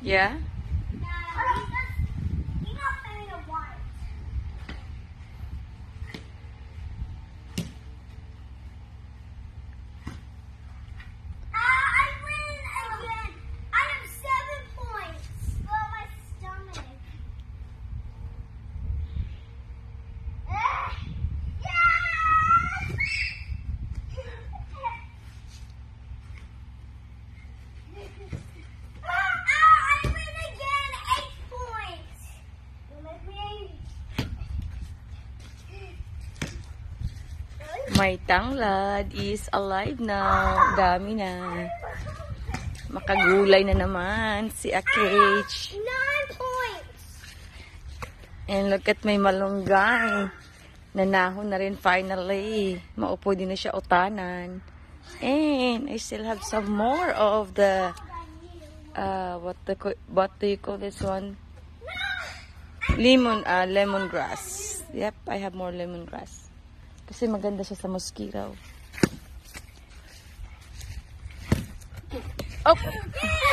Yeah? My tanglad is alive now. Dami na. Makagulay na naman si Akage. 9 points. And look at my malunggay. Nanahon na rin finally. Maupo din na siya utanan. And I still have some more of the what do you call this one? Lemongrass. Yep, I have more lemongrass. Kasi maganda siya sa mosquito. Oh!